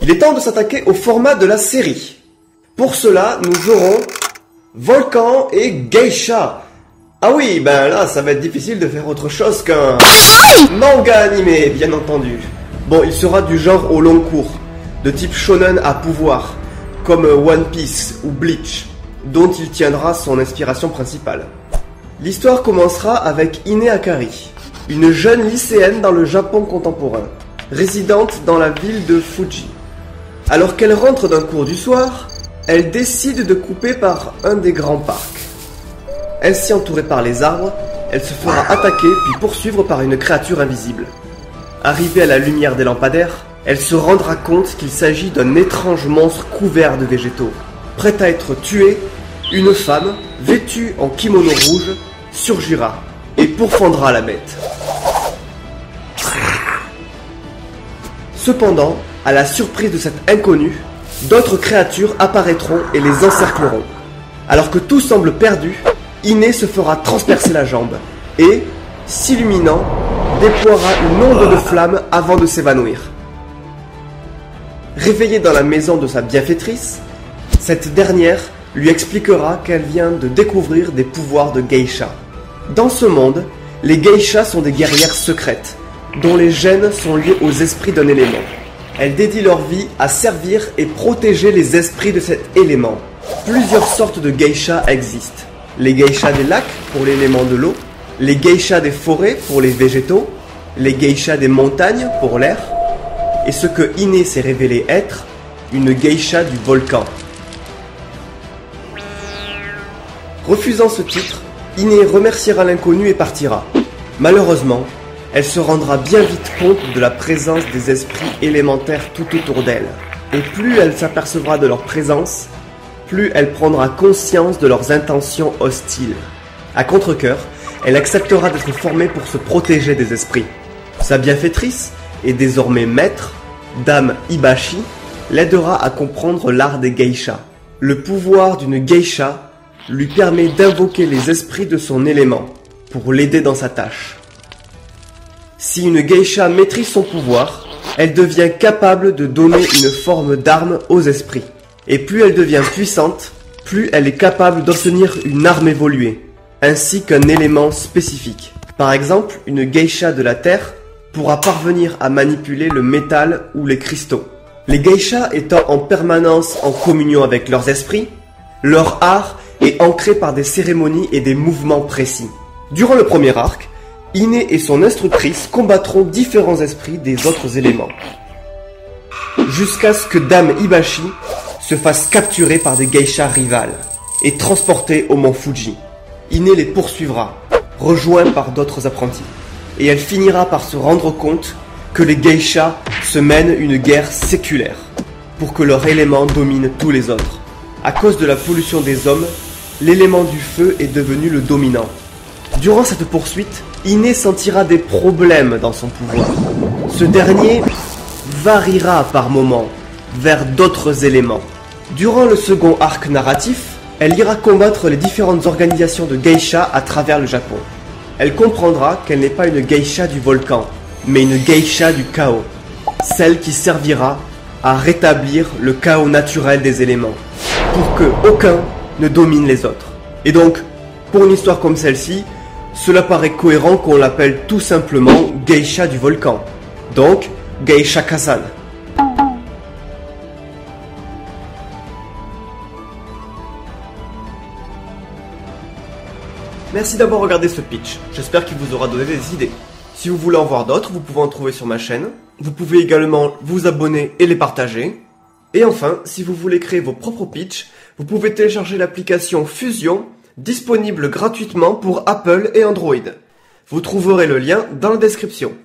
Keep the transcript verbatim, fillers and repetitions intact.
Il est temps de s'attaquer au format de la série. Pour cela, nous aurons Volcan et Geisha. Ah oui, ben là, ça va être difficile de faire autre chose qu'un manga animé, bien entendu. Bon, il sera du genre au long cours, de type shonen à pouvoir, comme One Piece ou Bleach, dont il tiendra son inspiration principale. L'histoire commencera avec Ine Akari, une jeune lycéenne dans le Japon contemporain, résidente dans la ville de Fuji. Alors qu'elle rentre d'un cours du soir, elle décide de couper par un des grands parcs. Ainsi entourée par les arbres, elle se fera attaquer puis poursuivre par une créature invisible. Arrivée à la lumière des lampadaires, elle se rendra compte qu'il s'agit d'un étrange monstre couvert de végétaux. Prête à être tuée, une femme, vêtue en kimono rouge, surgira et pourfendra la bête. Cependant, à la surprise de cet inconnu, d'autres créatures apparaîtront et les encercleront. Alors que tout semble perdu, Ine se fera transpercer la jambe et, s'illuminant, déploiera une onde de flamme avant de s'évanouir. Réveillée dans la maison de sa bienfaitrice, cette dernière lui expliquera qu'elle vient de découvrir des pouvoirs de geisha. Dans ce monde, les geishas sont des guerrières secrètes, dont les gènes sont liés aux esprits d'un élément. Elles dédient leur vie à servir et protéger les esprits de cet élément. Plusieurs sortes de geishas existent. Les geishas des lacs pour l'élément de l'eau, les geishas des forêts pour les végétaux, les geishas des montagnes pour l'air, et ce que Ine s'est révélé être, une geisha du volcan. Refusant ce titre, Ine remerciera l'inconnu et partira. Malheureusement, elle se rendra bien vite compte de la présence des esprits élémentaires tout autour d'elle. Et plus elle s'apercevra de leur présence, plus elle prendra conscience de leurs intentions hostiles. À contre-cœur, elle acceptera d'être formée pour se protéger des esprits. Sa bienfaitrice, et désormais maître, Dame Hibashi, l'aidera à comprendre l'art des geishas. Le pouvoir d'une geisha lui permet d'invoquer les esprits de son élément pour l'aider dans sa tâche. Si une geisha maîtrise son pouvoir, elle devient capable de donner une forme d'arme aux esprits. Et plus elle devient puissante, plus elle est capable d'obtenir une arme évoluée, ainsi qu'un élément spécifique. Par exemple, une geisha de la terre pourra parvenir à manipuler le métal ou les cristaux. Les geishas étant en permanence en communion avec leurs esprits, leur art est ancré par des cérémonies et des mouvements précis. Durant le premier arc, Ine et son instructrice combattront différents esprits des autres éléments, jusqu'à ce que Dame Hibashi se fasse capturer par des geishas rivales et transportée au mont Fuji. Ine les poursuivra, rejoint par d'autres apprentis, et elle finira par se rendre compte que les geishas se mènent une guerre séculaire pour que leur élément domine tous les autres. À cause de la pollution des hommes, l'élément du feu est devenu le dominant. Durant cette poursuite, Ine sentira des problèmes dans son pouvoir. Ce dernier variera par moments vers d'autres éléments. Durant le second arc narratif, elle ira combattre les différentes organisations de geishas à travers le Japon. Elle comprendra qu'elle n'est pas une geisha du volcan, mais une geisha du chaos, celle qui servira à rétablir le chaos naturel des éléments, pour que aucun ne domine les autres. Et donc, pour une histoire comme celle-ci, cela paraît cohérent qu'on l'appelle tout simplement geisha du volcan. Donc, Geisha Kazan. Merci d'avoir regardé ce pitch, j'espère qu'il vous aura donné des idées. Si vous voulez en voir d'autres, vous pouvez en trouver sur ma chaîne. Vous pouvez également vous abonner et les partager. Et enfin, si vous voulez créer vos propres pitchs, vous pouvez télécharger l'application Fusion, disponible gratuitement pour Apple et Android. Vous trouverez le lien dans la description.